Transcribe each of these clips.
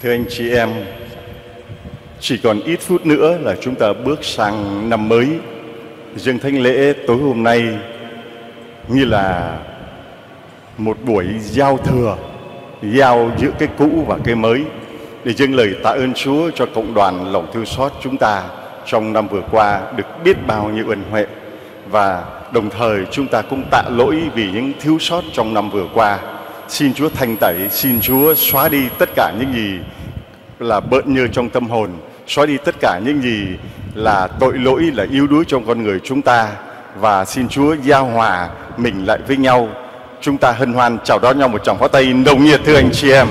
Thưa anh chị em, chỉ còn ít phút nữa là chúng ta bước sang năm mới. Dâng thánh lễ tối hôm nay như là một buổi giao thừa, giao giữa cái cũ và cái mới, để dâng lời tạ ơn Chúa cho cộng đoàn lòng thương xót chúng ta trong năm vừa qua được biết bao nhiêu ân huệ. Và đồng thời chúng ta cũng tạ lỗi vì những thiếu sót trong năm vừa qua. Xin Chúa thanh tẩy, xin Chúa xóa đi tất cả những gì là bợn nhơ trong tâm hồn, xóa đi tất cả những gì là tội lỗi, là yếu đuối trong con người chúng ta. Và xin Chúa giao hòa mình lại với nhau. Chúng ta hân hoan chào đón nhau một tràng pháo tay nồng nhiệt, thưa anh chị em.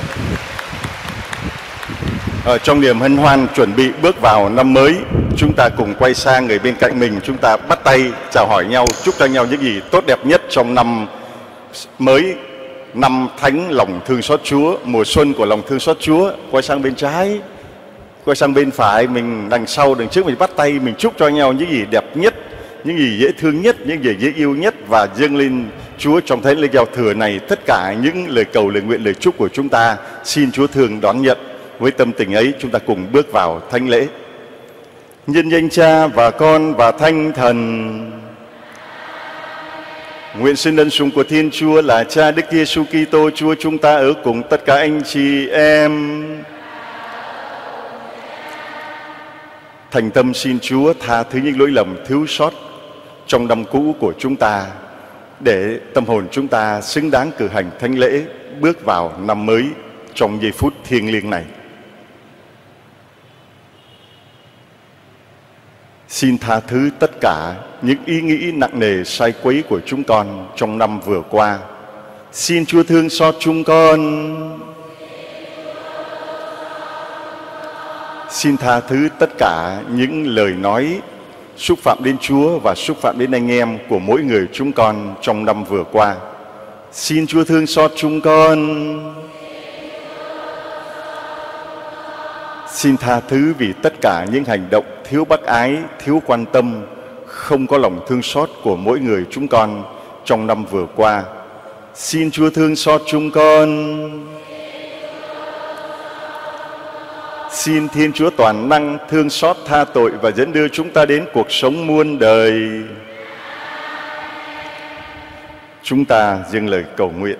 Trong niềm hân hoan chuẩn bị bước vào năm mới, chúng ta cùng quay sang người bên cạnh mình, chúng ta bắt tay chào hỏi nhau, chúc cho nhau những gì tốt đẹp nhất trong năm mới, năm thánh lòng thương xót Chúa, mùa xuân của lòng thương xót Chúa. Quay sang bên trái, quay sang bên phải, mình đằng sau, đằng trước, mình bắt tay, mình chúc cho nhau những gì đẹp nhất, những gì dễ thương nhất, những gì dễ yêu nhất, và dâng lên Chúa trong thánh lễ giao thừa này tất cả những lời cầu, lời nguyện, lời chúc của chúng ta. Xin Chúa thương đón nhận. Với tâm tình ấy, chúng ta cùng bước vào thánh lễ. Nhân danh Cha và Con và Thánh Thần. Nguyện xin ân sủng của Thiên Chúa là Cha Đức Giêsu Kitô Chúa chúng ta ở cùng tất cả anh chị em. Thành tâm xin Chúa tha thứ những lỗi lầm thiếu sót trong năm cũ của chúng ta, để tâm hồn chúng ta xứng đáng cử hành thánh lễ bước vào năm mới trong giây phút thiêng liêng này. Xin tha thứ tất cả những ý nghĩ nặng nề sai quấy của chúng con trong năm vừa qua. Xin Chúa thương xót chúng con. Xin tha thứ tất cả những lời nói xúc phạm đến Chúa và xúc phạm đến anh em của mỗi người chúng con trong năm vừa qua. Xin Chúa thương xót chúng con. Xin tha thứ vì tất cả những hành động thiếu bác ái, thiếu quan tâm, không có lòng thương xót của mỗi người chúng con trong năm vừa qua. Xin Chúa thương xót chúng con. Xin Thiên Chúa toàn năng thương xót tha tội và dẫn đưa chúng ta đến cuộc sống muôn đời. Chúng ta dâng lời cầu nguyện.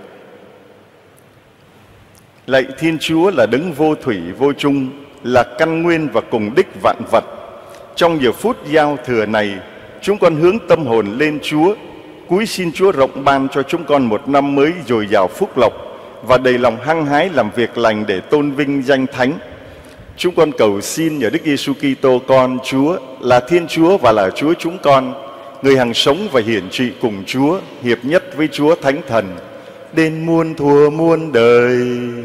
Lạy Thiên Chúa là đấng vô thủy vô chung, là căn nguyên và cùng đích vạn vật. Trong giờ phút giao thừa này, chúng con hướng tâm hồn lên Chúa, cúi xin Chúa rộng ban cho chúng con một năm mới dồi dào phúc lộc và đầy lòng hăng hái làm việc lành để tôn vinh danh Thánh. Chúng con cầu xin nhờ Đức Giêsu Kitô Con Chúa, là Thiên Chúa và là Chúa chúng con, người hằng sống và hiển trị cùng Chúa, hiệp nhất với Chúa Thánh Thần, đến muôn thuở muôn đời.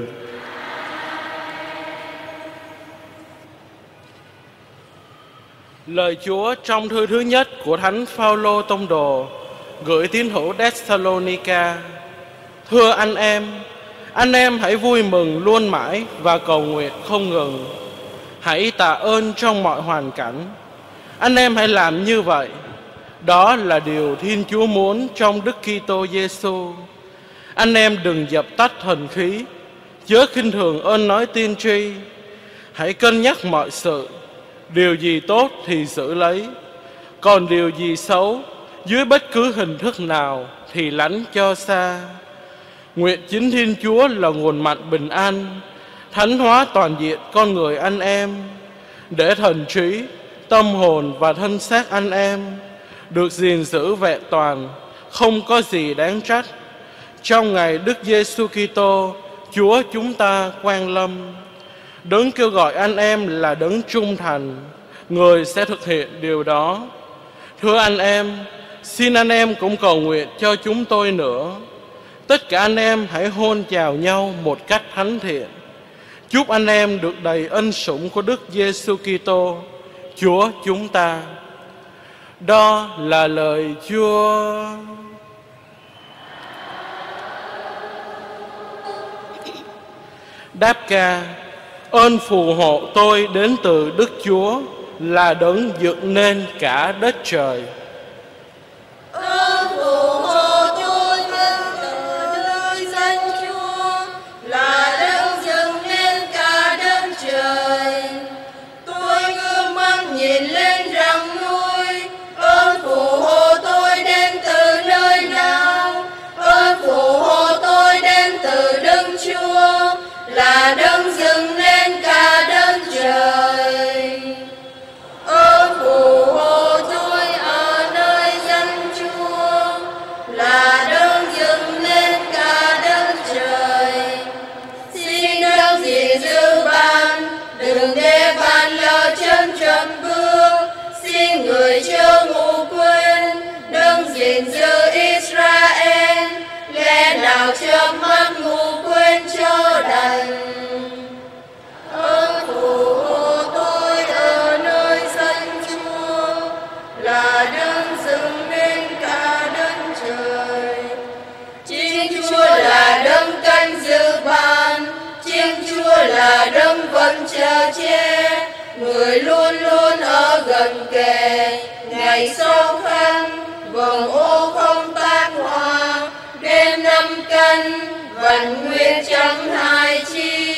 Lời Chúa trong thư thứ nhất của Thánh Phaolô tông đồ gửi tín hữu Thessalonica. Thưa anh em hãy vui mừng luôn mãi và cầu nguyện không ngừng. Hãy tạ ơn trong mọi hoàn cảnh. Anh em hãy làm như vậy. Đó là điều Thiên Chúa muốn trong Đức Kitô Giêsu. Anh em đừng dập tắt thần khí, chớ khinh thường ơn nói tiên tri. Hãy cân nhắc mọi sự. Điều gì tốt thì giữ lấy, còn điều gì xấu dưới bất cứ hình thức nào thì lánh cho xa. Nguyện chính Thiên Chúa là nguồn mạnh bình an, thánh hóa toàn diện con người anh em, để thần trí, tâm hồn và thân xác anh em được gìn giữ vẹn toàn, không có gì đáng trách, trong ngày Đức Giêsu Kitô Chúa chúng ta quang lâm. Đấng kêu gọi anh em là đấng trung thành, người sẽ thực hiện điều đó. Thưa anh em, xin anh em cũng cầu nguyện cho chúng tôi nữa. Tất cả anh em hãy hôn chào nhau một cách thánh thiện. Chúc anh em được đầy ân sủng của Đức Giêsu Kitô, Chúa chúng ta. Đó là lời Chúa. Đáp ca. Ơn phù hộ tôi đến từ Đức Chúa, là đấng dựng nên cả đất trời. Ơn phù hộ tôi đến từ nơi danh Chúa, là đấng dựng nên cả gần kề, ngày sâu khăn, vầng ô không tan hoa, đêm năm canh, vần nguyệt chẳng hai chi.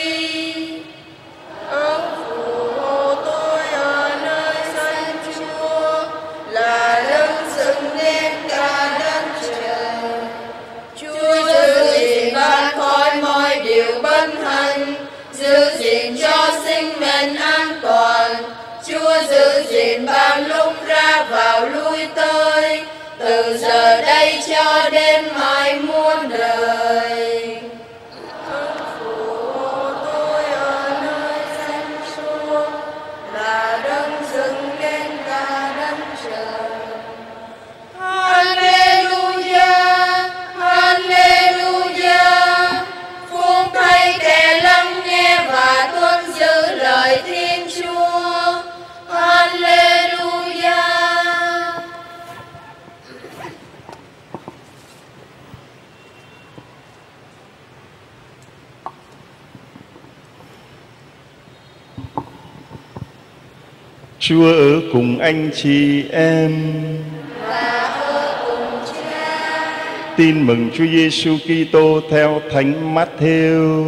Ông phù hộ tôi ở nơi xanh Chúa, là đấng dựng nên cả đất trời. Chúa giữ gìn ban khói mọi điều bất hạnh, giữ gìn cho sinh mệnh an toàn. Chúa giữ gìn ban lúc ra vào lui tới, từ giờ đây cho đến mãi muôn đời. Ông phù hộ tôi ở nơi xanh Chúa, là đấng dựng nên cả đất trời. Hallelujah, Hallelujah. Phúc thay kẻ lắng nghe và tuân giữ lời Thiên Chúa. Hallelujah. Chúa ở cùng anh chị em. Tin mừng Chúa Giêsu Kitô theo Thánh Mát-thêu.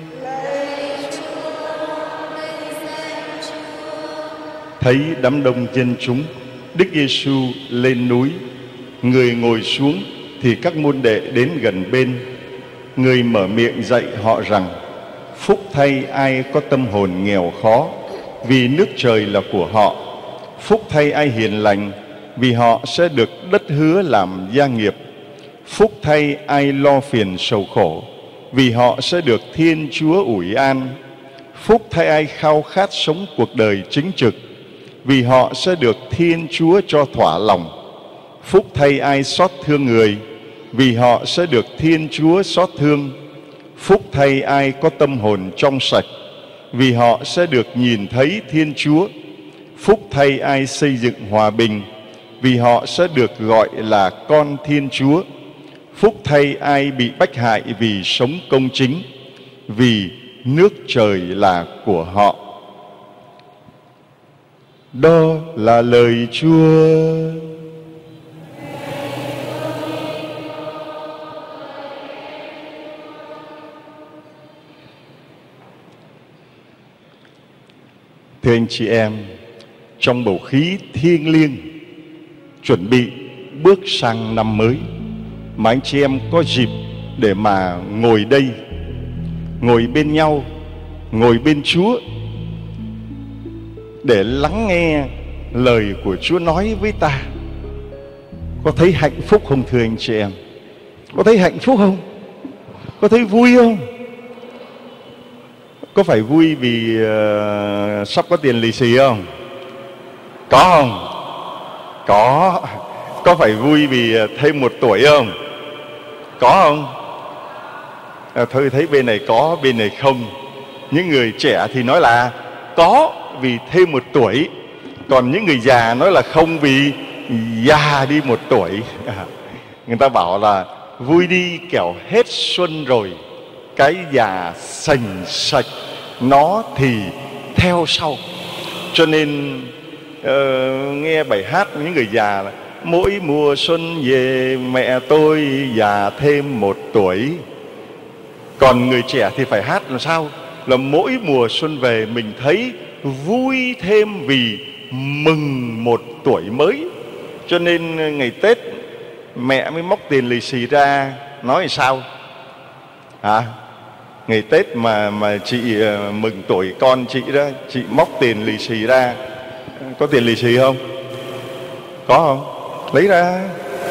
Thấy đám đông dân chúng, Đức Giêsu lên núi, người ngồi xuống thì các môn đệ đến gần bên. Người mở miệng dạy họ rằng: phúc thay ai có tâm hồn nghèo khó, vì nước trời là của họ. Phúc thay ai hiền lành, vì họ sẽ được đất hứa làm gia nghiệp. Phúc thay ai lo phiền sầu khổ, vì họ sẽ được Thiên Chúa ủi an. Phúc thay ai khao khát sống cuộc đời chính trực, vì họ sẽ được Thiên Chúa cho thỏa lòng. Phúc thay ai xót thương người, vì họ sẽ được Thiên Chúa xót thương. Phúc thay ai có tâm hồn trong sạch, vì họ sẽ được nhìn thấy Thiên Chúa. Phúc thay ai xây dựng hòa bình, vì họ sẽ được gọi là con Thiên Chúa. Phúc thay ai bị bách hại vì sống công chính, vì nước trời là của họ. Đó là lời Chúa. Thưa anh chị em, trong bầu khí thiêng liêng chuẩn bị bước sang năm mới, mà anh chị em có dịp để mà ngồi đây, ngồi bên nhau, ngồi bên Chúa để lắng nghe lời của Chúa nói với ta, có thấy hạnh phúc không thưa anh chị em? Có thấy hạnh phúc không? Có thấy vui không? Có phải vui vì sắp có tiền lì xì không? Có không? Có. Có phải vui vì thêm 1 tuổi không? Có không? Thôi thấy bên này có, bên này không. Những người trẻ thì nói là có vì thêm 1 tuổi, còn những người già nói là không vì già đi 1 tuổi. Người ta bảo là vui đi kẻo hết xuân rồi, cái già sành sạch nó thì theo sau. Cho nên nghe bài hát những người già là mỗi mùa xuân về mẹ tôi già thêm 1 tuổi. Còn người trẻ thì phải hát làm sao? Là mỗi mùa xuân về mình thấy vui thêm vì mừng 1 tuổi mới. Cho nên ngày Tết mẹ mới móc tiền lì xì ra nói sao? Hả? Ngày Tết mà chị mừng tuổi con chị đó, chị móc tiền lì xì ra. Có tiền lì xì không? Có không? Lấy ra.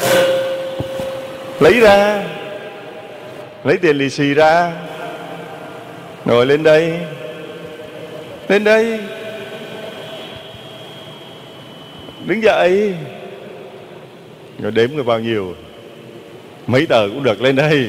Lấy ra. Lấy tiền lì xì ra. Rồi lên đây. Lên đây. Đứng dậy. Rồi đếm người bao nhiêu. Mấy tờ cũng được, lên đây.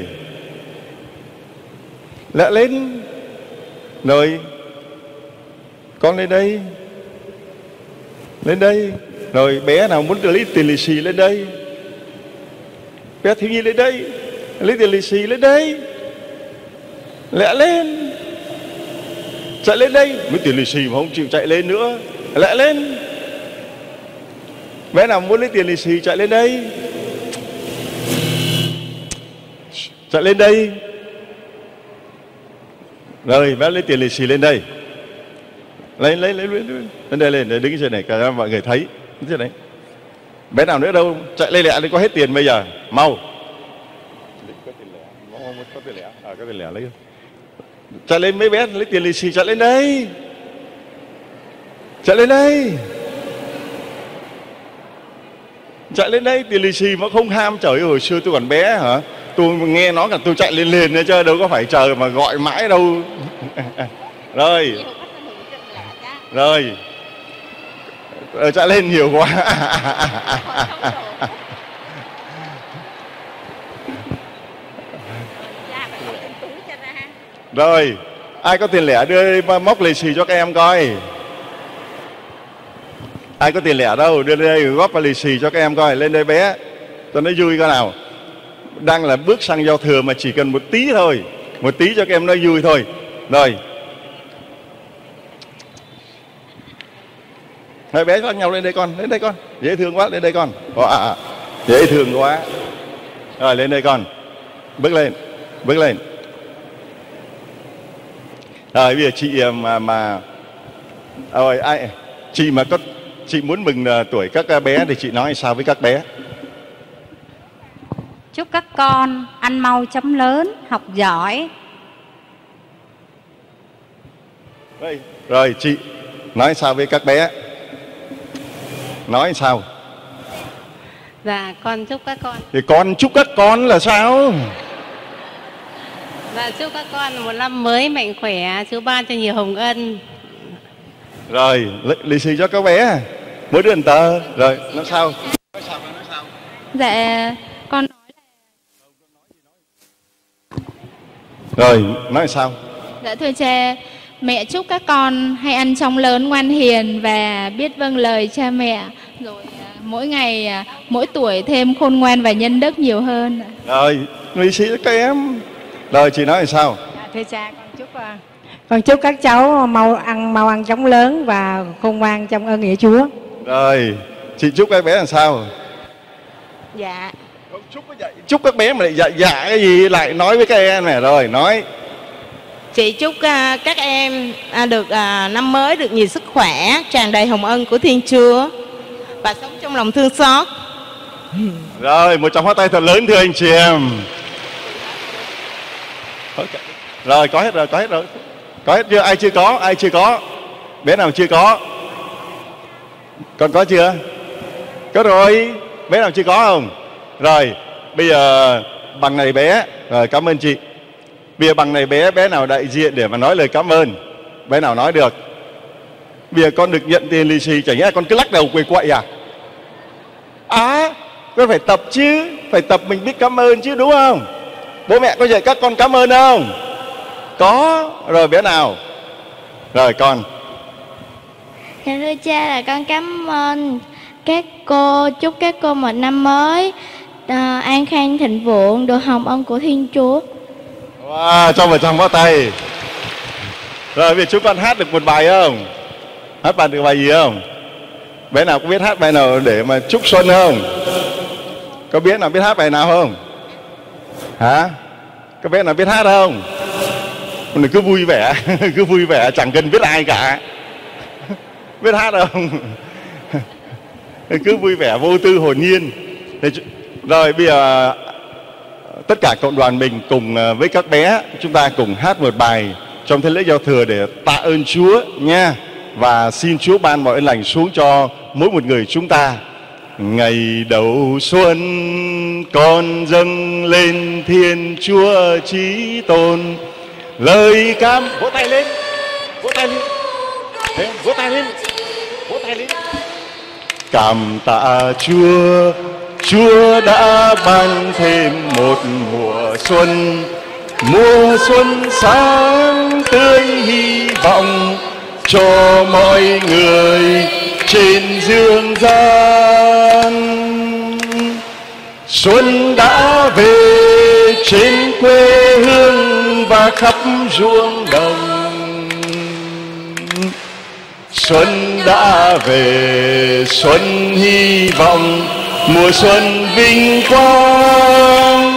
Lại lên. Rồi con lên đây. Lên đây. Rồi bé nào muốn lấy tiền lì xì lên đây. Bé thiếu nhi lên đây. Lấy tiền lì xì lên đây. Lẹ lên. Chạy lên đây. Mấy tiền lì xì mà không chịu chạy lên nữa. Lẹ lên. Bé nào muốn lấy tiền lì xì chạy lên đây. Chạy lên đây. Rồi bé lấy tiền lì xì lên đây. Lên đây, lên để đứng trên này cả mọi người thấy. Thế này. Bé nào nữa đâu, chạy lên lẹ đi, có hết tiền bây giờ. Mau. Có tiền lẻ. Có tiền lẻ lấy. Chạy lên mấy bé lấy tiền lì xì, chạy lên đây. Chạy lên đây. Chạy lên đây, tiền lì xì mà không ham. Trời ơi, hồi xưa tôi còn bé hả, tôi nghe nói là tôi chạy lên nữa chứ đâu có phải chờ mà gọi mãi đâu. Rồi. Rồi. Chạy lên nhiều quá. Rồi, ai có tiền lẻ đưa móc lì xì cho các em coi. Ai có tiền lẻ đâu, đưa đây góp vào lì xì cho các em coi. Lên đây bé, cho nó vui coi nào. Đang là bước sang giao thừa mà chỉ cần một tí thôi. Một tí cho các em nó vui thôi. Rồi. Hai bé khác nhau lên đây con, lên đây con. Dễ thương quá, lên đây con. Dễ thương quá. Rồi lên đây con. Bước lên, bước lên. Rồi bây giờ chị rồi ai chị mà có chị muốn mừng tuổi các bé thì chị nói sao với các bé? Chúc các con ăn mau chóng lớn, học giỏi. Rồi chị nói sao với các bé? Nói sao? Dạ con chúc các con. Thì con chúc các con là sao? Dạ chúc các con một năm mới mạnh khỏe, Chúa ban cho nhiều hồng ân. Rồi lì xì cho các bé. Mỗi đứa một tờ. Rồi nói sao? Nói sao? Dạ con nói là... Rồi nói sao? Dạ thưa cha, mẹ chúc các con hay ăn chóng lớn, ngoan hiền và biết vâng lời cha mẹ. Rồi mỗi ngày, mỗi tuổi thêm khôn ngoan và nhân đức nhiều hơn. Rồi lì xì cho các em. Rồi chị nói là sao? Dạ, thưa cha, con chúc các cháu mau ăn chóng lớn và khôn ngoan trong ơn nghĩa Chúa. Rồi chị chúc các bé làm sao? Dạ. Chúc các bé mà lại dạ cái gì lại nói với các em này. Rồi nói. Chị chúc các em được năm mới được nhiều sức khỏe, tràn đầy hồng ân của Thiên Chúa và sống trong lòng thương xót. Rồi một tràng pháo tay thật lớn thưa anh chị em. Rồi có hết rồi. Có hết chưa? Ai chưa có? Bé nào chưa có? Con có chưa? Có rồi. Bé nào chưa có không? Rồi bây giờ bằng này bé. Rồi cảm ơn chị. Bây giờ bằng này bé nào đại diện để mà nói lời cảm ơn? Bé nào nói được? Bây giờ con được nhận tiền lì xì, chẳng nhẽ con cứ lắc đầu quậy quậy à? Con phải tập chứ. Phải tập mình biết cảm ơn chứ, đúng không? Bố mẹ có dạy các con cảm ơn không? Có. Rồi bé nào? Rồi con. Dạ thưa cha, là con cảm ơn các cô, chúc các cô một năm mới an khang thịnh vượng, được hồng ân của Thiên Chúa. Wow, cho một tràng pháo tay. Rồi bây giờ chúng con hát được một bài không? Hát được bài gì không? Bé nào có biết hát bài nào để mà chúc xuân không? Có biết nào biết hát bài nào không? Hả? Có bé nào biết hát không? Mình cứ vui vẻ, cứ vui vẻ, chẳng cần biết ai cả. Biết hát không? Cứ vui vẻ, vô tư, hồn nhiên. Rồi bây giờ tất cả cộng đoàn mình cùng với các bé, chúng ta cùng hát một bài trong thế lễ giao thừa để tạ ơn Chúa nha. Và xin Chúa ban mọi ơn lành xuống cho mỗi một người chúng ta. Ngày đầu xuân con dâng lên Thiên Chúa chí tôn, lời cam. Vỗ tay lên. Vỗ tay lên. Vỗ tay lên. Vỗ tay lên. Cảm tạ Chúa, Chúa đã ban thêm một mùa xuân. Mùa xuân sáng tươi hy vọng cho mọi người trên dương gian. Xuân đã về trên quê hương và khắp ruộng đồng. xuân đã về, xuân hy vọng, mùa xuân vinh quang.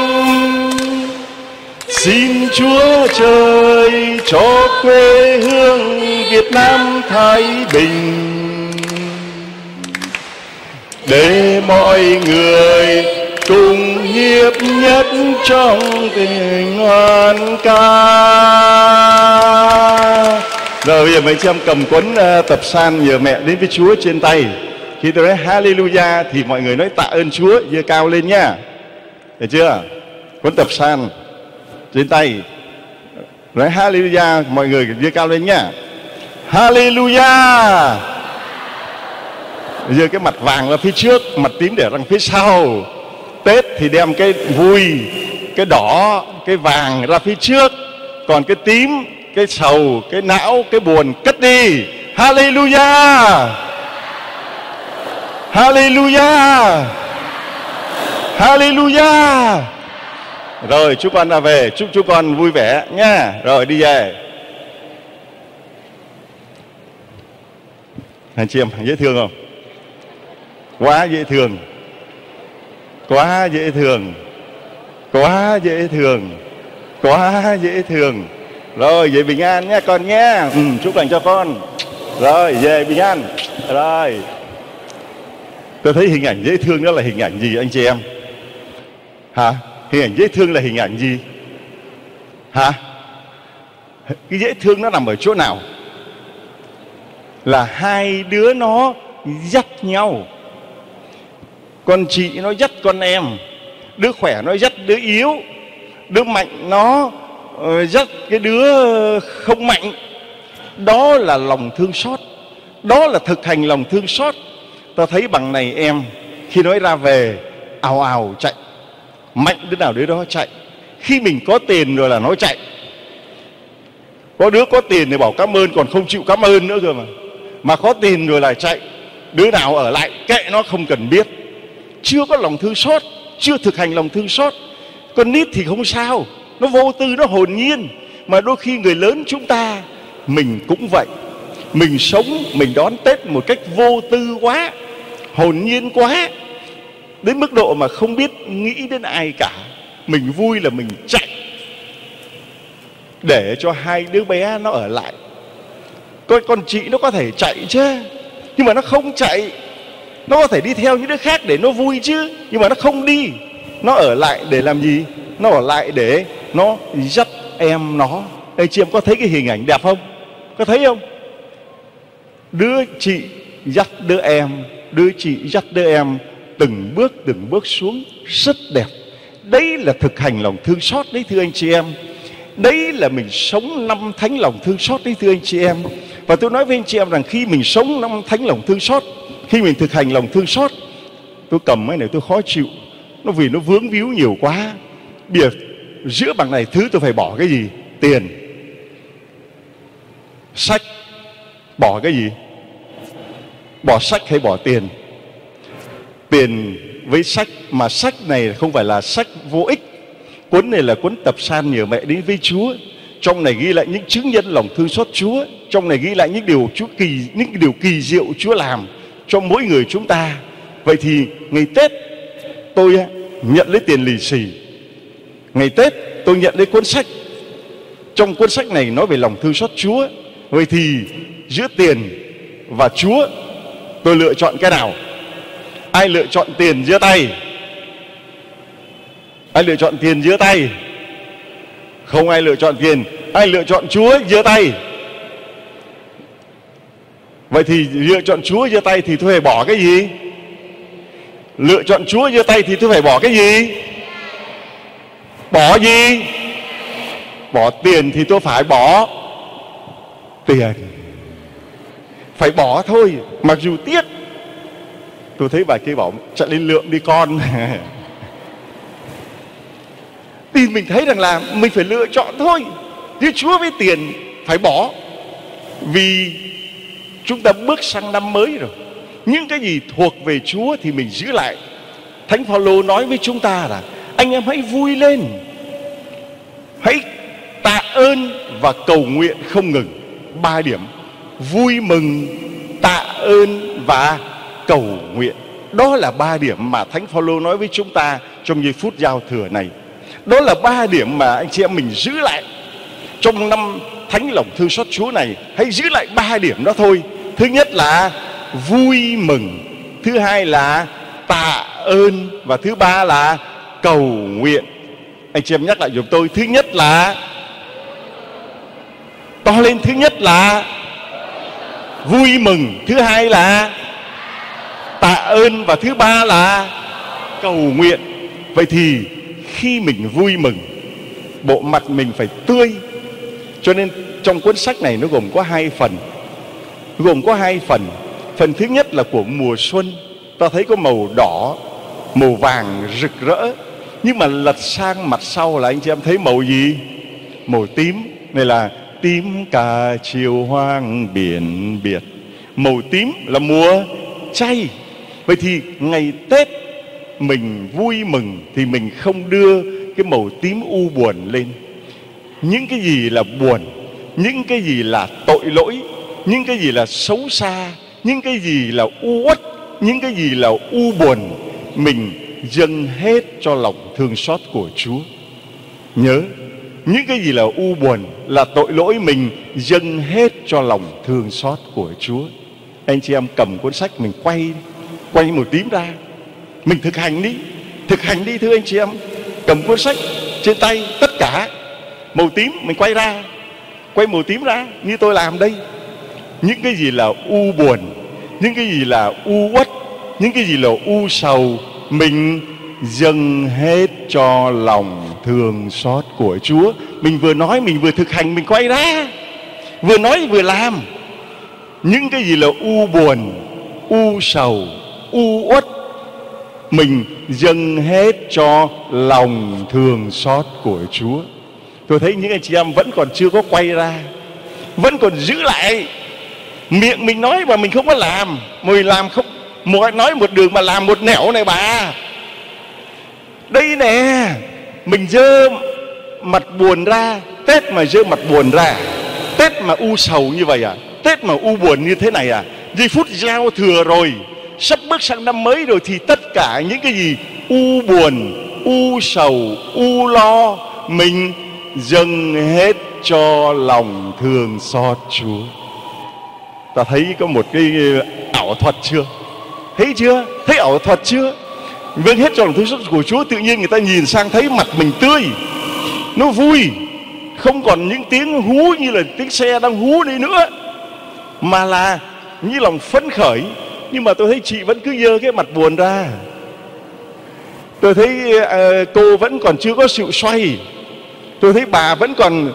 Xin Chúa Trời cho quê hương Việt Nam thái bình, để mọi người cùng hiệp nhất trong tình ngàn ca. Rồi bây giờ mấy chị em cầm cuốn tập san nhờ mẹ đến với Chúa trên tay. Khi tôi nói Hallelujah thì mọi người nói tạ ơn Chúa, giơ cao lên nhá. Được chưa? Cuốn tập san trên tay, nói Hallelujah, mọi người giơ cao lên nhá. Hallelujah. Giơ cái mặt vàng ra phía trước, mặt tím để ra phía sau. Tết thì đem cái vui, cái đỏ, cái vàng ra phía trước, còn cái tím, cái sầu, cái não, cái buồn cất đi. Hallelujah. Hallelujah. Hallelujah. Rồi chúc con ra về, chúc chú con vui vẻ nha. Rồi đi về. Anh chị em dễ thương không? Quá dễ thương. Quá dễ thương. Quá dễ thương. Quá dễ thương. Rồi về bình an nhé con nhé. Chúc lành cho con. Rồi về bình an. Rồi. Tôi thấy hình ảnh dễ thương đó là hình ảnh gì anh chị em? Hả? Hình ảnh dễ thương là hình ảnh gì? Hả? Cái dễ thương nó nằm ở chỗ nào? Là hai đứa nó dắt nhau. Con chị nó dắt con em, đứa khỏe nó dắt đứa yếu, đứa mạnh nó dắt cái đứa không mạnh. Đó là lòng thương xót. Đó là thực hành lòng thương xót. Ta thấy bằng này em, khi nói ra về ào ào chạy, mạnh đứa nào đứa đó chạy. Khi mình có tiền rồi là nó chạy. Có đứa có tiền thì bảo cảm ơn còn không chịu cảm ơn nữa cơ mà có tiền rồi là chạy. Đứa nào ở lại kệ nó không cần biết. Chưa có lòng thương xót, chưa thực hành lòng thương xót. Con nít thì không sao, nó vô tư, nó hồn nhiên. Mà đôi khi người lớn chúng ta, mình cũng vậy. Mình sống, mình đón Tết một cách vô tư quá, hồn nhiên quá, đến mức độ mà không biết nghĩ đến ai cả. Mình vui là mình chạy để cho hai đứa bé nó ở lại. Con chị nó có thể chạy chứ, nhưng mà nó không chạy. Nó có thể đi theo những đứa khác để nó vui chứ, nhưng mà nó không đi. Nó ở lại để làm gì? Nó ở lại để nó dắt em nó. Đây chị em có thấy cái hình ảnh đẹp không? Có thấy không? Đứa chị dắt đứa em, đứa chị dắt đứa em, từng bước xuống rất đẹp. Đấy là thực hành lòng thương xót đấy thưa anh chị em. Đấy là mình sống năm thánh lòng thương xót đấy thưa anh chị em. Và tôi nói với anh chị em rằng khi mình sống năm thánh lòng thương xót, khi mình thực hành lòng thương xót, tôi cầm cái này tôi khó chịu. Nó vì nó vướng víu nhiều quá. Bây giờ giữa bằng này thứ tôi phải bỏ cái gì? Tiền, sách. Bỏ cái gì? Bỏ sách hay bỏ tiền? Tiền với sách. Mà sách này không phải là sách vô ích. Cuốn này là cuốn tập san nhờ mẹ đến với Chúa. Trong này ghi lại những chứng nhân lòng thương xót Chúa. Trong này ghi lại những điều kỳ diệu Chúa làm cho mỗi người chúng ta. Vậy thì ngày Tết tôi nhận lấy tiền lì xì. Ngày Tết tôi nhận lấy cuốn sách. Trong cuốn sách này nói về lòng thương xót Chúa. Vậy thì giữa tiền và Chúa tôi lựa chọn cái nào? Ai lựa chọn tiền giơ tay? Ai lựa chọn tiền giơ tay? Không ai lựa chọn tiền. Ai lựa chọn Chúa giơ tay? Vậy thì lựa chọn Chúa giơ tay thì tôi phải bỏ cái gì? Lựa chọn Chúa giơ tay thì tôi phải bỏ cái gì? Bỏ gì? Bỏ tiền thì tôi phải bỏ tiền. Phải bỏ thôi, mặc dù tiếc. Tôi thấy bà kia bảo chạy lên lượm đi con. Thì mình thấy rằng là mình phải lựa chọn thôi. Như Chúa với tiền phải bỏ. Vì chúng ta bước sang năm mới rồi. Những cái gì thuộc về Chúa thì mình giữ lại. Thánh Phaolô nói với chúng ta là anh em hãy vui lên, hãy tạ ơn và cầu nguyện không ngừng. 3 điểm: vui mừng, ơn và cầu nguyện. Đó là 3 điểm mà Thánh Phaolô nói với chúng ta trong giây phút giao thừa này. Đó là 3 điểm mà anh chị em mình giữ lại trong năm Thánh lòng thương xót Chúa này. Hãy giữ lại 3 điểm đó thôi. Thứ nhất là vui mừng, thứ hai là tạ ơn, và thứ ba là cầu nguyện. Anh chị em nhắc lại giùm tôi. Thứ nhất là, to lên, thứ nhất là vui mừng, thứ hai là tạ ơn, và thứ ba là cầu nguyện. Vậy thì khi mình vui mừng, bộ mặt mình phải tươi. Cho nên trong cuốn sách này nó gồm có 2 phần. Phần thứ nhất là của mùa xuân. Ta thấy có màu đỏ, màu vàng rực rỡ. Nhưng mà lật sang mặt sau là anh chị em thấy màu gì? Màu tím. Này là tím cả chiều hoang biển biệt. Màu tím là mùa chay. Vậy thì ngày Tết mình vui mừng thì mình không đưa cái màu tím u buồn lên. Những cái gì là buồn, những cái gì là tội lỗi, những cái gì là xấu xa, những cái gì là u uất, những cái gì là u buồn, mình dâng hết cho lòng thương xót của Chúa. Nhớ, những cái gì là u buồn, là tội lỗi, mình dâng hết cho lòng thương xót của Chúa. Anh chị em cầm cuốn sách mình quay màu tím ra, mình thực hành đi thưa anh chị em. Cầm cuốn sách trên tay, tất cả màu tím mình quay màu tím ra như tôi làm đây. Những cái gì là u buồn, những cái gì là u uất, những cái gì là u sầu, mình dâng hết cho lòng thương xót của Chúa. Mình vừa nói, mình vừa thực hành, mình quay ra, vừa nói vừa làm. Những cái gì là u buồn, u sầu, u uất, mình dâng hết cho lòng thương xót của Chúa. Tôi thấy những anh chị em vẫn còn chưa có quay ra, vẫn còn giữ lại. Miệng mình nói mà mình không có làm. Mình làm không, nói một đường mà làm một nẻo này bà. Đây nè, mình dơ mặt buồn ra. Tết mà dơ mặt buồn ra, Tết mà u sầu như vậy à, Tết mà u buồn như thế này à. Giây phút giao thừa rồi, sắp bước sang năm mới rồi, thì tất cả những cái gì u buồn, u sầu, u lo, mình dâng hết cho lòng thương xót Chúa. Ta thấy có một cái ảo thuật chưa? Thấy chưa? Thấy ảo thuật chưa? Vâng hết cho lòng thương xót của Chúa, tự nhiên người ta nhìn sang thấy mặt mình tươi, nó vui, không còn những tiếng hú như là tiếng xe đang hú đi nữa, mà là như lòng phấn khởi. Nhưng mà tôi thấy chị vẫn cứ dơ cái mặt buồn ra. Tôi thấy cô vẫn còn chưa có sự xoay. Tôi thấy bà vẫn còn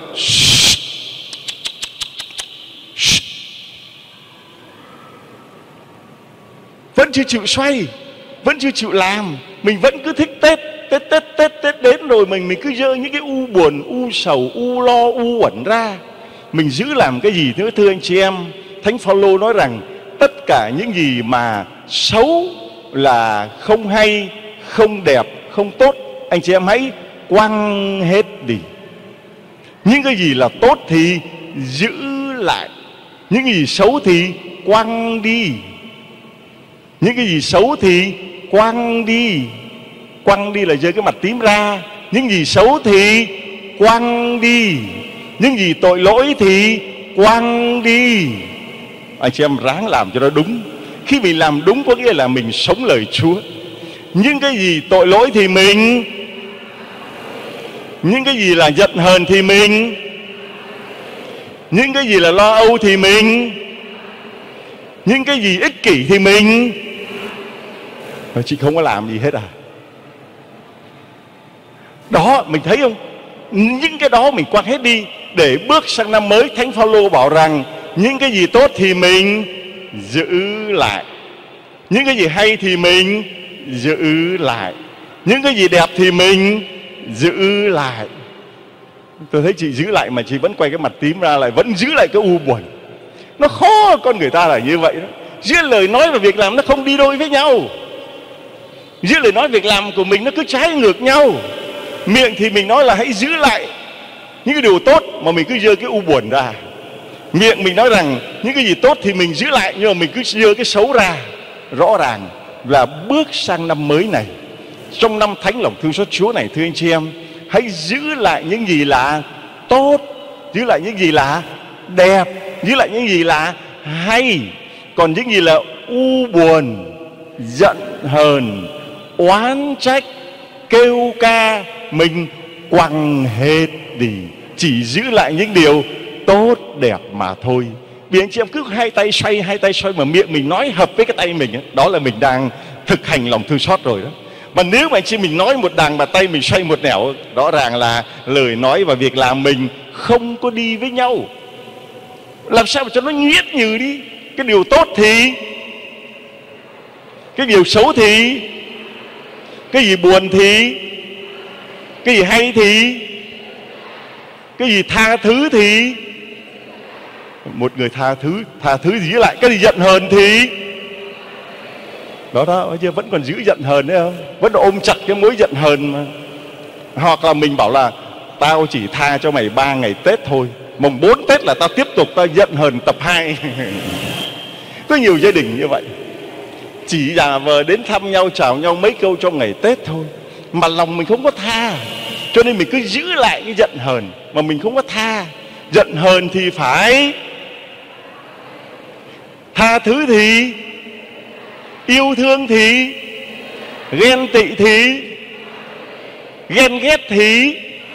vẫn chưa chịu xoay, vẫn chưa chịu làm. Mình vẫn cứ thích Tết đến rồi mình cứ dơ những cái u buồn, u sầu, u lo, u uẩn ra. Mình giữ làm cái gì nữa thưa anh chị em? Thánh Phaolô nói rằng tất cả những gì mà xấu, là không hay, không đẹp, không tốt, anh chị em hãy quăng hết đi. Những cái gì là tốt thì giữ lại, những cái gì xấu thì quăng đi. Những cái gì xấu thì quăng đi. Quăng đi là giơ cái mặt tím ra. Những gì xấu thì quăng đi. Những gì tội lỗi thì quăng đi. Anh chị em ráng làm cho nó đúng. Khi mình làm đúng có nghĩa là mình sống lời Chúa. Những cái gì tội lỗi thì mình, những cái gì là giận hờn thì mình, những cái gì là lo âu thì mình, những cái gì ích kỷ thì mình. Chị không có làm gì hết à? Đó, mình thấy không? Những cái đó mình quăng hết đi để bước sang năm mới. Thánh Phaolô bảo rằng những cái gì tốt thì mình giữ lại, những cái gì hay thì mình giữ lại, những cái gì đẹp thì mình giữ lại. Tôi thấy chị giữ lại mà chị vẫn quay cái mặt tím ra, lại vẫn giữ lại cái u buồn. Nó khó, con người ta là như vậy đó. Giữa lời nói và việc làm nó không đi đôi với nhau. Giữa lời nói việc làm của mình nó cứ trái ngược nhau. Miệng thì mình nói là hãy giữ lại những cái điều tốt, mà mình cứ giơ cái u buồn ra. Miệng mình nói rằng những cái gì tốt thì mình giữ lại, nhưng mà mình cứ đưa cái xấu ra. Rõ ràng là bước sang năm mới này, trong năm thánh lòng thương xót Chúa này, thưa anh chị em, hãy giữ lại những gì là tốt, giữ lại những gì là đẹp, giữ lại những gì là hay. Còn những gì là u buồn, giận hờn, oán trách, kêu ca, mình quăng hết đi, chỉ giữ lại những điều tốt đẹp mà thôi. Vì anh chị em cứ hai tay xoay mà miệng mình nói hợp với cái tay mình ấy, đó là mình đang thực hành lòng thương xót rồi đó. Mà nếu mà anh chị mình nói một đằng mà tay mình xoay một nẻo, rõ ràng là lời nói và việc làm mình không có đi với nhau. Làm sao mà cho nó nhuyễn nhừ đi. Cái điều tốt thì, cái điều xấu thì, cái gì buồn thì, cái gì hay thì, cái gì tha thứ thì. Một người tha thứ gì lại, cái gì giận hờn thì đó bây giờ vẫn còn giữ giận hờn đấy không? Vẫn ôm chặt cái mối giận hờn mà. Hoặc là mình bảo là tao chỉ tha cho mày 3 ngày Tết thôi, mùng 4 Tết là tao tiếp tục tao giận hờn tập 2. Có nhiều gia đình như vậy, chỉ giả vờ đến thăm nhau chào nhau mấy câu trong ngày Tết thôi, mà lòng mình không có tha. Cho nên mình cứ giữ lại cái giận hờn mà mình không có tha. Giận hờn thì phải tha thứ thì, yêu thương thì, ghen tị thì, ghen ghét thì,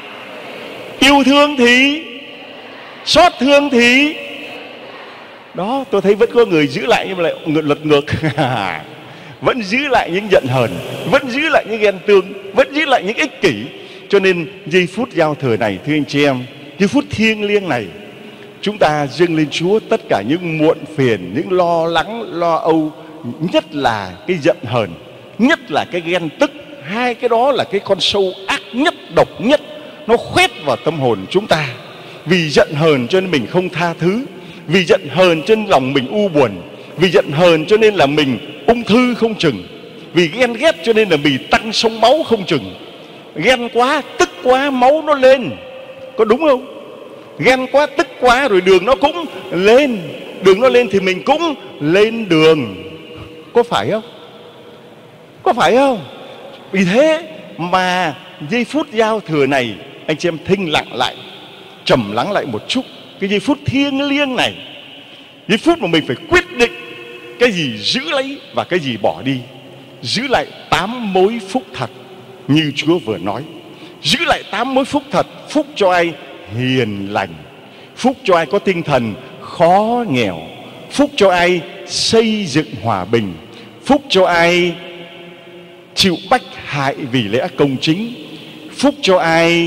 yêu thương thì, xót thương thì. Đó, tôi thấy vẫn có người giữ lại nhưng mà lại lật ngược. Vẫn giữ lại những giận hờn, vẫn giữ lại những ghen tương, vẫn giữ lại những ích kỷ. Cho nên giây phút giao thừa này, thưa anh chị em, giây phút thiêng liêng này, chúng ta dâng lên Chúa tất cả những muộn phiền, những lo lắng, lo âu, nhất là cái giận hờn, nhất là cái ghen tức. Hai cái đó là cái con sâu ác nhất, độc nhất, nó khoét vào tâm hồn chúng ta. Vì giận hờn cho nên mình không tha thứ, vì giận hờn cho nên lòng mình u buồn, vì giận hờn cho nên là mình ung thư không chừng, vì ghen ghét cho nên là mình tăng sông máu không chừng. Ghen quá, tức quá, máu nó lên, có đúng không? Ghen quá, tức quá rồi đường nó cũng lên. Đường nó lên thì mình cũng lên đường. Có phải không? Có phải không? Vì thế mà giây phút giao thừa này, anh chị em thinh lặng lại, trầm lắng lại một chút. Cái giây phút thiêng liêng này, giây phút mà mình phải quyết định cái gì giữ lấy và cái gì bỏ đi. Giữ lại 8 mối phúc thật như Chúa vừa nói. Giữ lại 8 mối phúc thật. Phúc cho ai hiền lành, phúc cho ai có tinh thần khó nghèo, phúc cho ai xây dựng hòa bình, phúc cho ai chịu bách hại vì lẽ công chính, phúc cho ai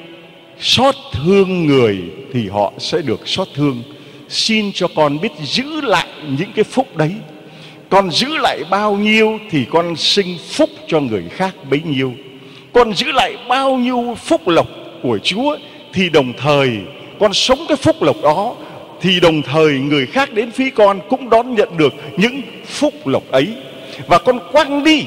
xót thương người thì họ sẽ được xót thương. Xin cho con biết giữ lại những cái phúc đấy. Con giữ lại bao nhiêu thì con sinh phúc cho người khác bấy nhiêu. Con giữ lại bao nhiêu phúc lộc của Chúa thì đồng thời con sống cái phúc lộc đó, thì đồng thời người khác đến phía con cũng đón nhận được những phúc lộc ấy. Và con quăng đi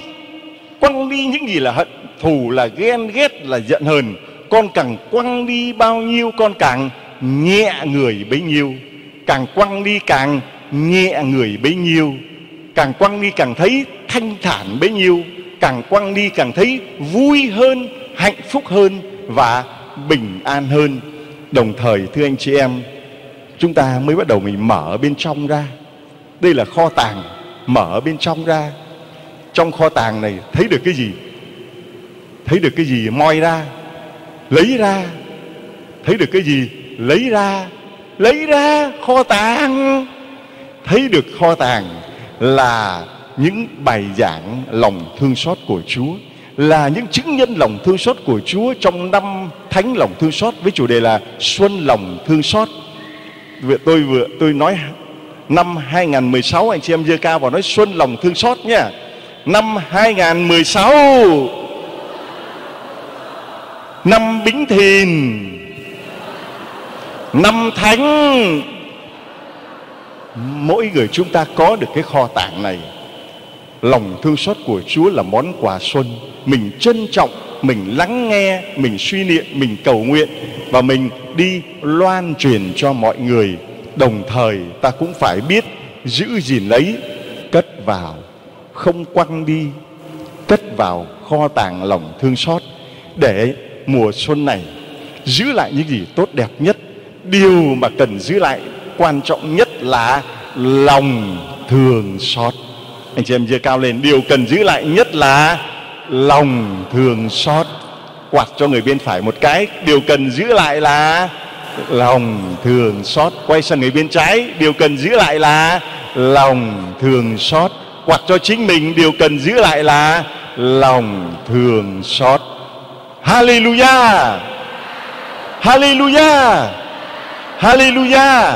những gì là hận thù, là ghen ghét, là giận hờn. Con càng quăng đi bao nhiêu con càng nhẹ người bấy nhiêu. Càng quăng đi càng nhẹ người bấy nhiêu. Càng quăng đi càng thấy thanh thản bấy nhiêu. Càng quăng đi càng thấy vui hơn, hạnh phúc hơn và bình an hơn. Đồng thời thưa anh chị em, chúng ta mới bắt đầu mình mở bên trong ra. Đây là kho tàng, mở bên trong ra. Trong kho tàng này thấy được cái gì? Thấy được cái gì moi ra, lấy ra. Thấy được cái gì lấy ra, lấy ra. Kho tàng. Thấy được kho tàng là những bài giảng lòng thương xót của Chúa, là những chứng nhân lòng thương xót của Chúa trong năm thánh lòng thương xót với chủ đề là Xuân lòng thương xót. Tôi nói năm 2016, anh chị em giơ cao vào nói Xuân lòng thương xót nhé. Năm 2016, năm Bính Thìn, năm thánh. Mỗi người chúng ta có được cái kho tàng này. Lòng thương xót của Chúa là món quà xuân. Mình trân trọng, mình lắng nghe, mình suy niệm, mình cầu nguyện và mình đi loan truyền cho mọi người. đồng thời ta cũng phải biết giữ gìn lấy, cất vào, không quăng đi, cất vào kho tàng lòng thương xót, để mùa xuân này giữ lại những gì tốt đẹp nhất. Điều mà cần giữ lại quan trọng nhất là lòng thương xót. Anh chị em giơ cao lên, điều cần giữ lại nhất là lòng thương xót. Quạt cho người bên phải một cái, điều cần giữ lại là lòng thương xót. Quay sang người bên trái, điều cần giữ lại là lòng thương xót. Quạt cho chính mình, điều cần giữ lại là lòng thương xót. Hallelujah, hallelujah, hallelujah.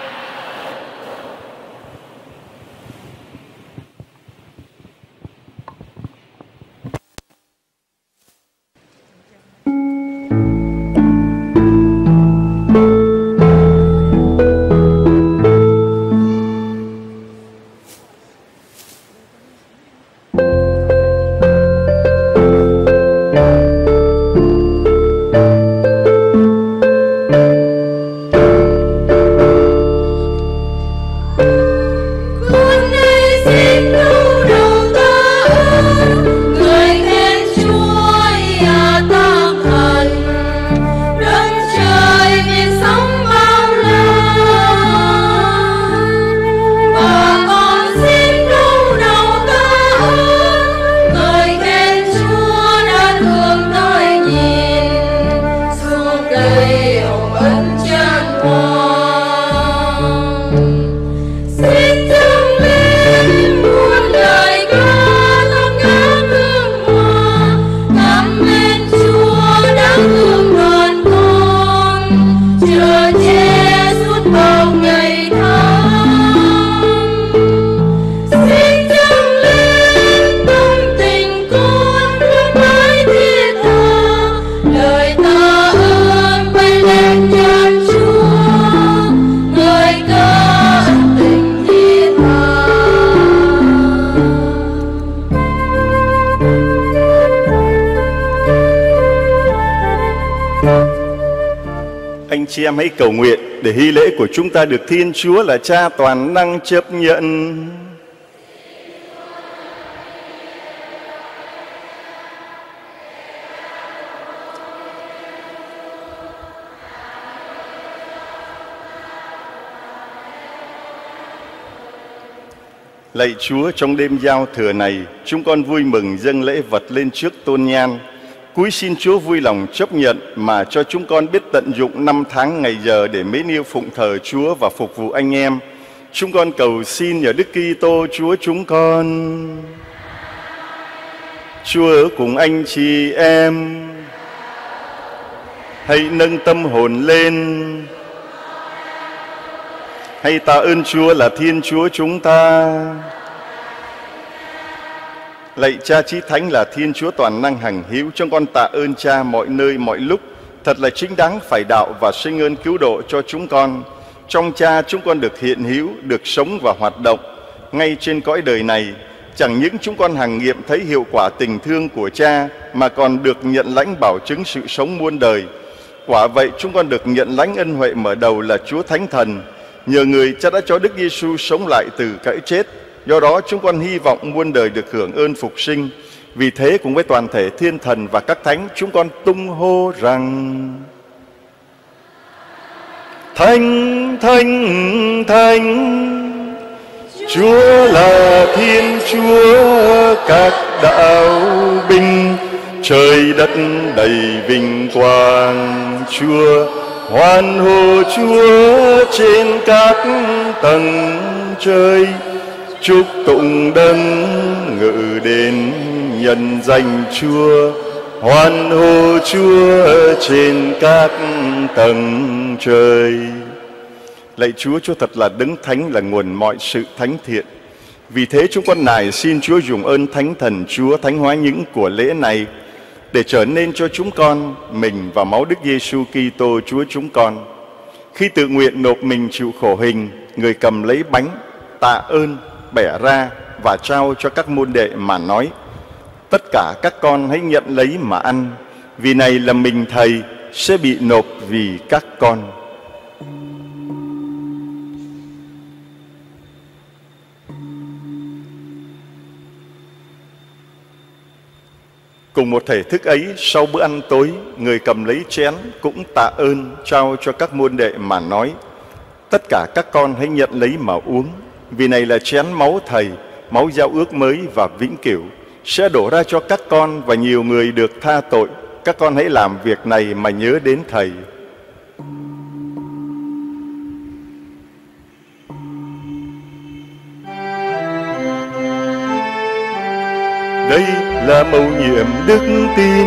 Chị em hãy cầu nguyện để hy lễ của chúng ta được Thiên Chúa là Cha toàn năng chấp nhận. Lạy Chúa, trong đêm giao thừa này, chúng con vui mừng dâng lễ vật lên trước tôn nhan. Cúi xin Chúa vui lòng chấp nhận mà cho chúng con biết tận dụng năm tháng ngày giờ để mến yêu phụng thờ Chúa và phục vụ anh em. Chúng con cầu xin nhờ Đức Kitô Chúa chúng con. Chúa ở cùng anh chị em. Hãy nâng tâm hồn lên. Hãy tạ ơn Chúa là Thiên Chúa chúng ta. Lạy Cha Chí Thánh là Thiên Chúa toàn năng hằng hữu, chúng con tạ ơn Cha mọi nơi mọi lúc. Thật là chính đáng phải đạo và sinh ơn cứu độ cho chúng con. Trong Cha chúng con được hiện hữu, được sống và hoạt động ngay trên cõi đời này. Chẳng những chúng con hằng nghiệm thấy hiệu quả tình thương của Cha, mà còn được nhận lãnh bảo chứng sự sống muôn đời. Quả vậy chúng con được nhận lãnh ân huệ mở đầu là Chúa Thánh Thần. Nhờ người Cha đã cho Đức Giêsu sống lại từ cõi chết. Do đó chúng con hy vọng muôn đời được hưởng ơn phục sinh. Vì thế cùng với toàn thể thiên thần và các thánh, chúng con tung hô rằng: Thánh, Thánh, Thánh, Chúa là Thiên Chúa các đạo binh, trời đất đầy vinh quang. Chúa hoan hô Chúa trên các tầng trời, chúc tụng đấng ngự đến nhân danh Chúa. Hoan hô Chúa trên các tầng trời. Lạy Chúa, Chúa thật là đấng thánh, là nguồn mọi sự thánh thiện. Vì thế chúng con nài xin Chúa dùng ơn Thánh Thần Chúa thánh hóa những của lễ này, để trở nên cho chúng con mình và máu Đức Giêsu Kitô Chúa chúng con. Khi tự nguyện nộp mình chịu khổ hình, người cầm lấy bánh, tạ ơn, bẻ ra và trao cho các môn đệ mà nói: Tất cả các con hãy nhận lấy mà ăn, vì này là mình Thầy sẽ bị nộp vì các con. Cùng một thể thức ấy, sau bữa ăn tối, người cầm lấy chén cũng tạ ơn trao cho các môn đệ mà nói: tất cả các con hãy nhận lấy mà uống, vì này là chén máu Thầy, máu giao ước mới và vĩnh cửu, sẽ đổ ra cho các con và nhiều người được tha tội. Các con hãy làm việc này mà nhớ đến Thầy. Đây là mầu nhiệm đức tin.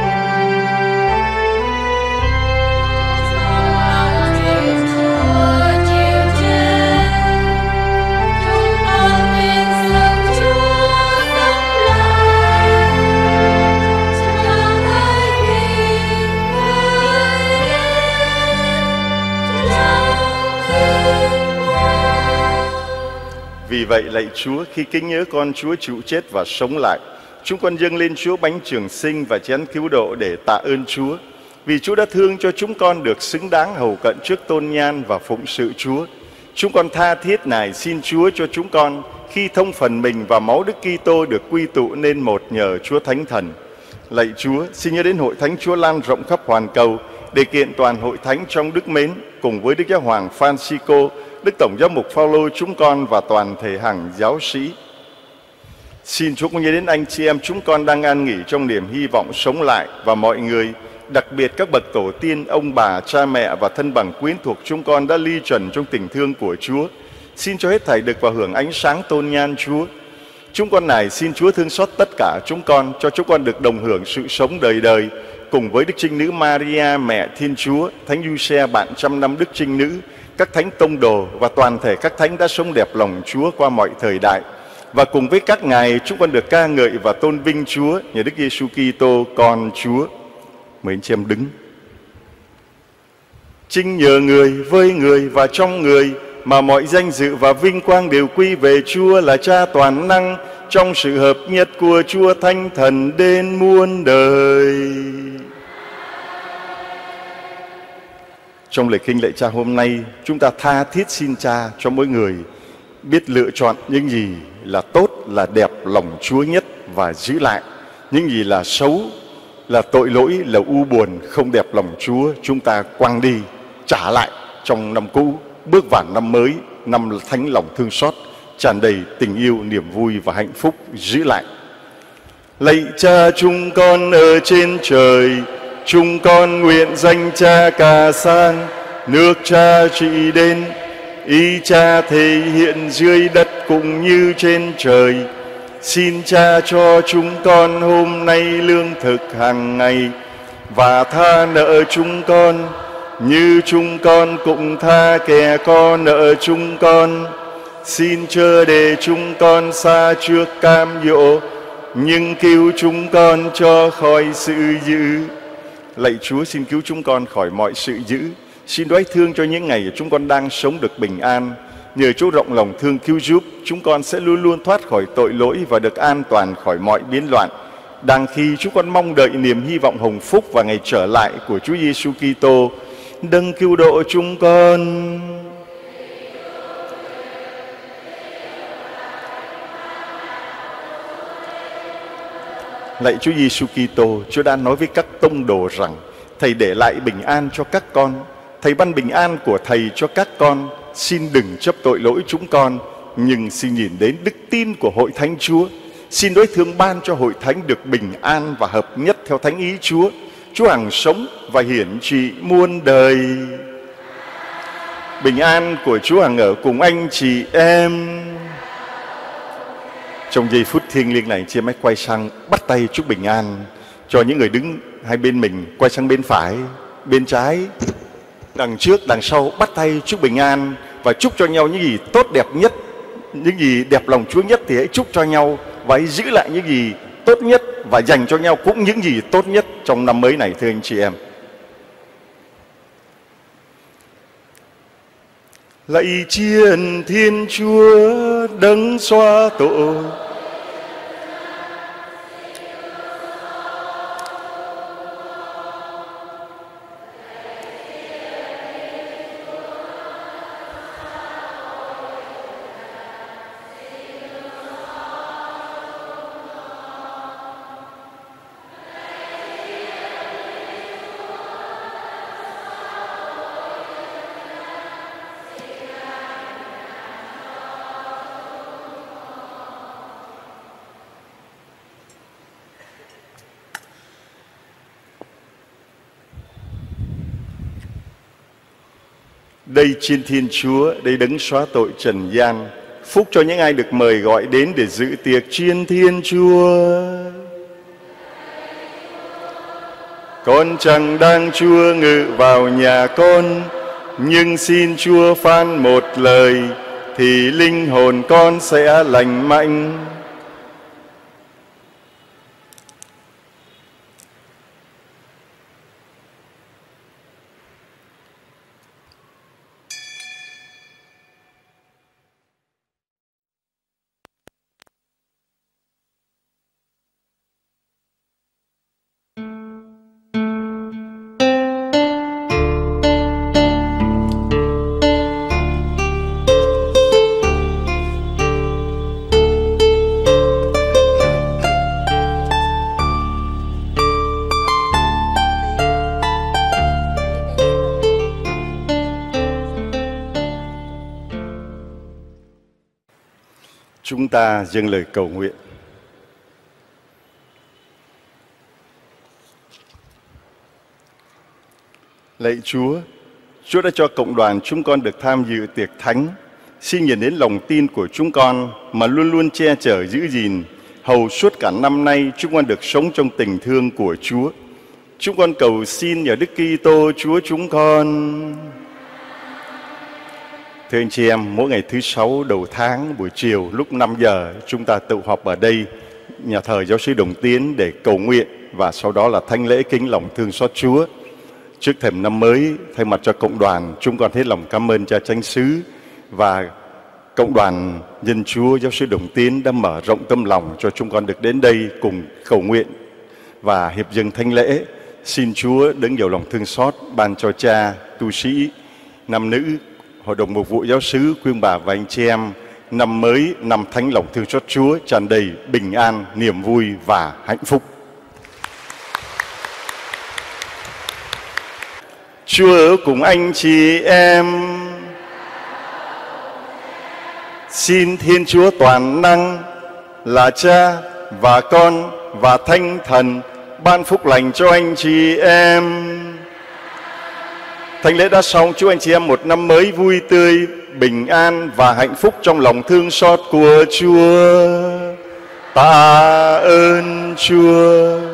Vì vậy lạy Chúa, khi kính nhớ con Chúa chịu chết và sống lại, chúng con dâng lên Chúa bánh trường sinh và chén cứu độ để tạ ơn Chúa. Vì Chúa đã thương cho chúng con được xứng đáng hầu cận trước tôn nhan và phụng sự Chúa. Chúng con tha thiết nài xin Chúa cho chúng con khi thông phần mình và máu Đức Kitô được quy tụ nên một nhờ Chúa Thánh Thần. Lạy Chúa, xin nhớ đến hội thánh Chúa lan rộng khắp hoàn cầu để kiện toàn hội thánh trong đức mến, cùng với Đức Giáo hoàng Francisco, Đức Tổng giám mục Phaolô chúng con và toàn thể hàng giáo sĩ. Xin Chúa cũng nhớ đến anh chị em chúng con đang an nghỉ trong niềm hy vọng sống lại, và mọi người, đặc biệt các bậc tổ tiên, ông bà, cha mẹ và thân bằng quyến thuộc chúng con đã ly trần trong tình thương của Chúa. Xin cho hết thảy được vào hưởng ánh sáng tôn nhan Chúa. Chúng con này xin Chúa thương xót tất cả chúng con, cho chúng con được đồng hưởng sự sống đời đời cùng với Đức Trinh Nữ Maria, mẹ Thiên Chúa, Thánh Giuse, bạn trăm năm Đức Trinh Nữ, các thánh tông đồ và toàn thể các thánh đã sống đẹp lòng Chúa qua mọi thời đại. Và cùng với các ngài, chúng con được ca ngợi và tôn vinh Chúa nhờ Đức Giêsu Kitô con Chúa. Mời anh chị em đứng. Chính nhờ người, với người và trong người mà mọi danh dự và vinh quang đều quy về Chúa là Cha toàn năng, trong sự hợp nhất của Chúa Thánh Thần đến muôn đời. Trong lời kinh lạy Cha hôm nay, chúng ta tha thiết xin Cha cho mỗi người biết lựa chọn những gì là tốt, là đẹp lòng Chúa nhất và giữ lại những gì là xấu, là tội lỗi, là u buồn, không đẹp lòng Chúa, chúng ta quăng đi, trả lại trong năm cũ, bước vào năm mới, năm thánh lòng thương xót, tràn đầy tình yêu, niềm vui và hạnh phúc giữ lại. Lạy Cha chúng con ở trên trời, chúng con nguyện danh Cha ca sang, nước Cha trị đến, ý Cha thể hiện dưới đất cũng như trên trời. Xin Cha cho chúng con hôm nay lương thực hàng ngày, và tha nợ chúng con như chúng con cũng tha kẻ có nợ chúng con. Xin chớ để chúng con xa trước cam dỗ, nhưng cứu chúng con cho khỏi sự dữ. Lạy Chúa, xin cứu chúng con khỏi mọi sự dữ. Xin đoái thương cho những ngày chúng con đang sống được bình an. Nhờ Chúa rộng lòng thương cứu giúp, chúng con sẽ luôn luôn thoát khỏi tội lỗi và được an toàn khỏi mọi biến loạn. Đang khi chúng con mong đợi niềm hy vọng hồng phúc và ngày trở lại của Chúa Giêsu Kitô, đấng cứu độ chúng con. Lạy Chúa Giêsu Kitô, Chúa đã nói với các tông đồ rằng Thầy để lại bình an cho các con. Thầy ban bình an của Thầy cho các con. Xin đừng chấp tội lỗi chúng con, nhưng xin nhìn đến đức tin của hội thánh Chúa. Xin đối thương ban cho hội thánh được bình an và hợp nhất theo thánh ý Chúa. Chúa hằng sống và hiển trị muôn đời. Bình an của Chúa hằng ở cùng anh chị em. Trong giây phút thiêng liêng này, chị em hãy quay sang bắt tay chúc bình an cho những người đứng hai bên mình. Quay sang bên phải, bên trái, đằng trước, đằng sau, bắt tay chúc bình an và chúc cho nhau những gì tốt đẹp nhất, những gì đẹp lòng Chúa nhất thì hãy chúc cho nhau, và hãy giữ lại những gì tốt nhất và dành cho nhau cũng những gì tốt nhất trong năm mới này, thưa anh chị em. Lạy chiên Thiên Chúa đấng xóa tội, Đây Chiên Thiên Chúa, đây Đấng xóa tội trần gian. Phúc cho những ai được mời gọi đến để dự tiệc Chiên Thiên Chúa. Con chẳng đang Chúa ngự vào nhà con, nhưng xin Chúa phán một lời thì linh hồn con sẽ lành mạnh. Chúng ta dâng lời cầu nguyện. Lạy Chúa, Chúa đã cho cộng đoàn chúng con được tham dự tiệc thánh. Xin nhìn đến lòng tin của chúng con mà luôn luôn che chở giữ gìn, hầu suốt cả năm nay chúng con được sống trong tình thương của Chúa. Chúng con cầu xin nhờ Đức Kitô Chúa chúng con. Thưa anh chị em, mỗi ngày thứ Sáu đầu tháng buổi chiều lúc 5 giờ chúng ta tụ họp ở đây, nhà thờ Giáo sư Đồng Tiến để cầu nguyện và sau đó là thánh lễ kính lòng thương xót Chúa. Trước thềm năm mới, thay mặt cho cộng đoàn, chúng con hết lòng cảm ơn Cha Chánh xứ và cộng đoàn nhân Chúa Giáo sư Đồng Tiến đã mở rộng tâm lòng cho chúng con được đến đây cùng cầu nguyện và hiệp dâng thánh lễ. Xin Chúa đấng nhiều lòng thương xót ban cho cha, tu sĩ, nam nữ, Hội đồng mục vụ giáo xứ, quý ông bà và anh chị em năm mới, năm thánh lòng thương xót Chúa tràn đầy bình an, niềm vui và hạnh phúc. Chúa ở cùng anh chị em. Xin Thiên Chúa toàn năng là Cha và Con và Thánh Thần ban phúc lành cho anh chị em. Thánh lễ đã xong, chúc anh chị em một năm mới vui tươi, bình an và hạnh phúc trong lòng thương xót của Chúa. Tạ ơn Chúa.